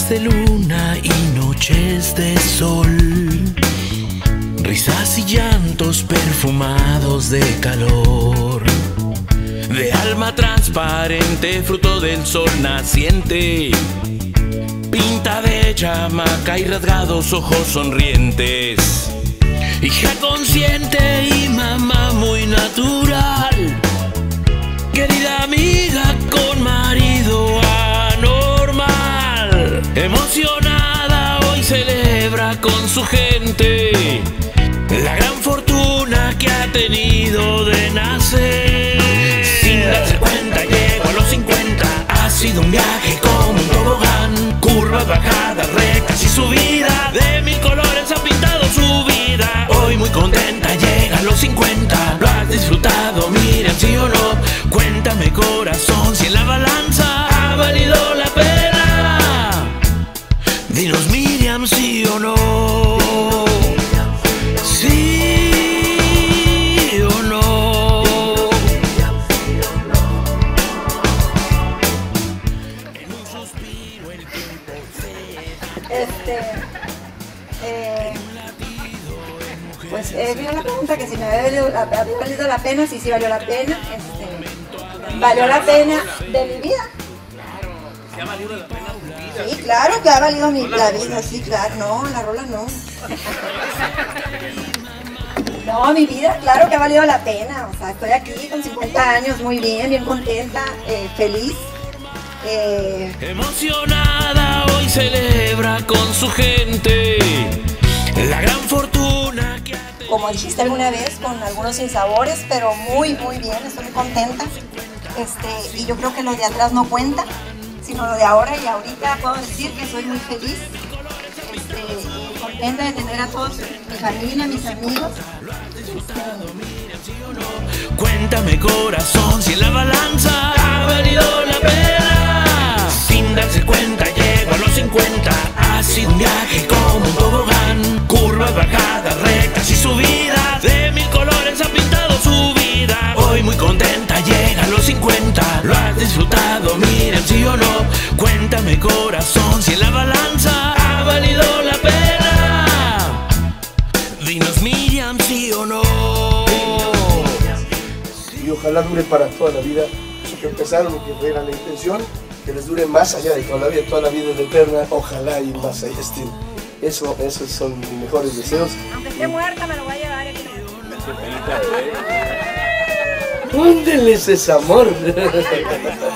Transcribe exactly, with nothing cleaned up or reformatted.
días de luna y noches de sol, risas y llantos perfumados de calor, de alma transparente, fruto del sol naciente, pinta de chamaca y rasgados ojos sonrientes, hija consciente y mamá muy natural, querida amiga con marido anormal, emocionada hoy celebra con su gente la gran fortuna que ha tenido de nacer. Sin darse cuenta llegó a los cincuenta, ha sido un viaje como un tobogán, curvas, bajadas, rectas y subida, de mil colores ha pintado su vida. Hoy muy contenta llega a los cincuenta, lo has disfrutado, Miriam, sí o no. Cuéntame corazón, si en la balanza ha valido la pena. Dinos Miriam, sí o no. Sí o no. En un suspiro el tiempo se... Este... Eh, pues eh, vino la pregunta que si me había valido, había valido la pena, sí, sí valió la pena. Este, valió la pena de mi vida. ¿Se ha valido la pena tu vida? Sí, claro que ha valido mi, la vida, sí, claro. No, la rola no. No, mi vida, claro que ha valido la pena. O sea, estoy aquí con cincuenta años, muy bien, bien contenta, eh, feliz. Eh... Emocionada hoy celebra con su gente la gran fortuna que ha tenido. Como dijiste alguna vez, con algunos sinsabores, pero muy, muy bien, estoy muy contenta. Este, y yo creo que lo de atrás no cuenta, sino lo de ahora, y ahorita puedo decir que soy muy feliz, este, y contenta de tener a todos, mi familia, mis amigos. Este, Cuéntame corazón, si en la balanza ha valido la pena. Sin darse cuenta llegó a los cincuenta, ha sido un viaje como un tobogán, curvas, bajadas, rectas y subidas, de mil colores ha pintado su vida. Hoy muy contenta llega a los cincuenta, lo has disfrutado, Miriam, sí o no. Cuéntame corazón, si en la balanza ha valido la pena. Dinos Miriam, sí o no. Y ojalá dure para toda la vida. Eso que empezaron y que era la intención, que les dure más allá de toda la vida, toda la vida es eterna, ojalá y más allá estén. Eso, esos son mis mejores deseos. aunque esté muerta, me lo voy a llevar aquí. Mándenles ese amor.